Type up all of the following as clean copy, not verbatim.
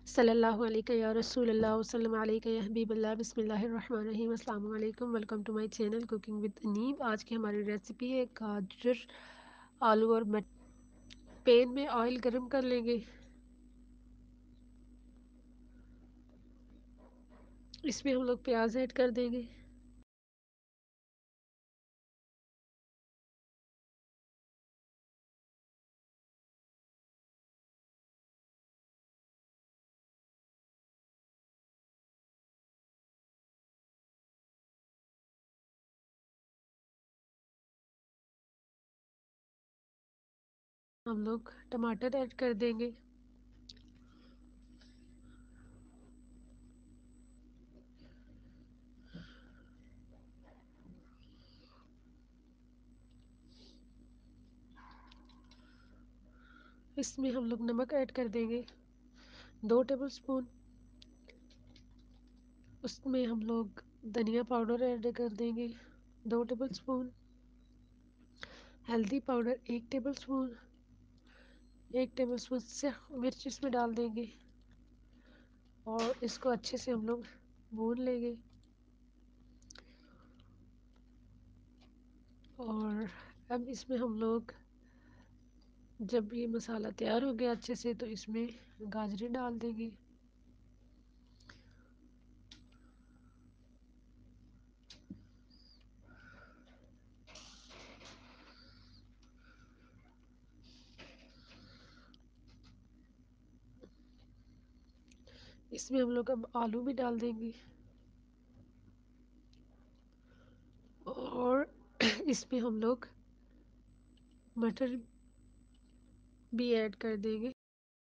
صلی اللہ علیہ یا رسول اللہ وسلم علیہ یا حبیب اللہ۔ بسم اللہ الرحمن الرحیم۔ السلام علیکم، welcome to my channel cooking with Aneeb. آج کی ہماری ریسیپی ہے گاجر، آلو اور پین میں آئل گرم کر لیں گے۔ اس میں ہم لوگ پیاز ایڈ کر دیں گے۔ ہم لوگ ٹماٹر ایڈ کر دیں گے۔ اس میں ہم لوگ نمک ایڈ کر دیں گے 2 ٹیبل سپون۔ اس میں ہم لوگ دھنیا پاؤڈر ایڈ کر دیں گے 2 ٹیبل سپون۔ ہلدی powder 1 tablespoon. 1 tablespoon سرخ مرچ اس میں ڈال دیں گے اور اس کو اچھے سے ہم لوگ بھون لیں گے۔ اور اب اس میں ہم لوگ جب یہ مسالہ تیار ہو گیا اچھے سے تو اس میں گاجریں ڈال دیں گے۔ اس میں ہم لوگ اب آلو بھی ڈال دیں گے اور اس میں ہم لوگ مٹر بھی ایڈ کر دیں گے۔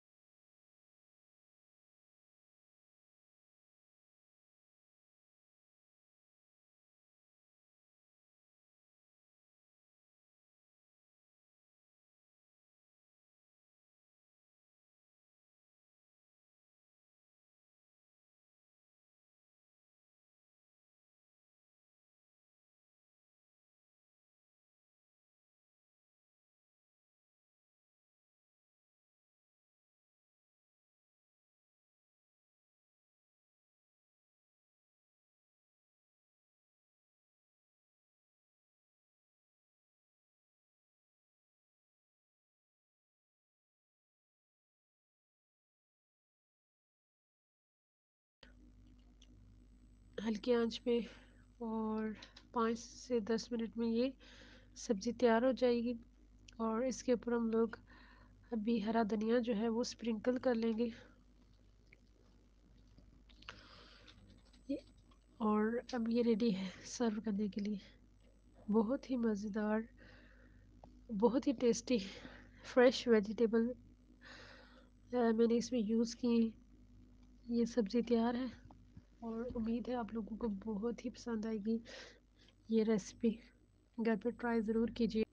ہلکی آنچ پہ اور 5 سے 10 منٹ میں یہ سبزی تیار ہو جائے گی۔ اور اس کے اوپر ہم لوگ ابھی ہرا دھنیا جو ہے وہ سپرنکل کر لیں گے۔ اور اب یہ ریڈی ہے سرو کرنے کے لیے۔ بہت ہی مزیدار، بہت ہی ٹیسٹی فریش ویجیٹیبل میں نے اس میں یوز کی۔ یہ سبزی تیار ہے اور امید ہے آپ لوگوں کو بہت ہی پسند آئے گی یہ ریسیپی۔ گھر پہ ٹرائی ضرور کیجیے۔